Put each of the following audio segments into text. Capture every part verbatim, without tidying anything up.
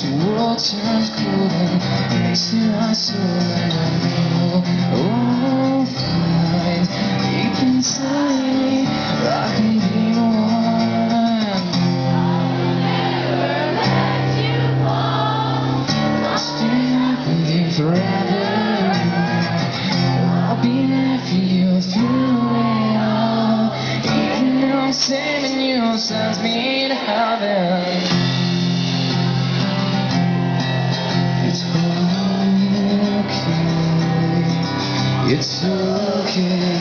the world turns cold and makes me my soul and I know all fine deep inside me I can be one. Never let you fall. I'll stay with you forever. I'll be there for you through it all. Even though I'm saving you sends me to heaven. It's okay,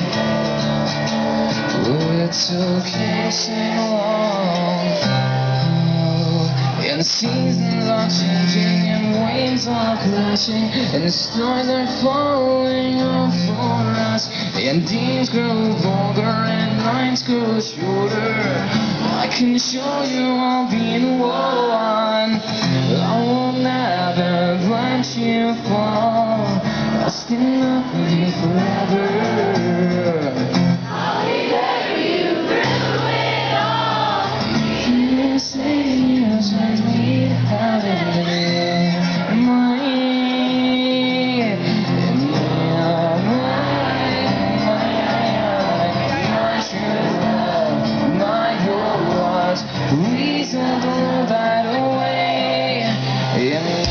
oh, it's okay, sing along. Oh, and the seasons are changing, and waves are crashing, and the stars are falling off for us. And days grow longer, and nights grow shorter. I can show you I'll be the one. I will never let you fall. I'll stand up with you forever. I'll be there for you through it all. You say you send me to heaven. My, my true love, my whole was reasonable by the way. And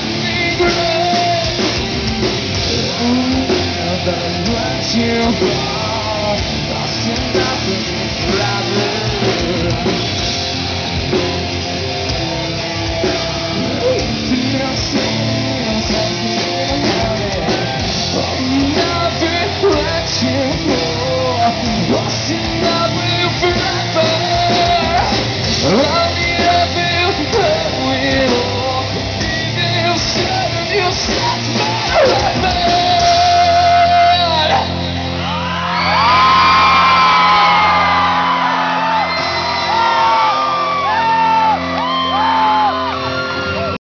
you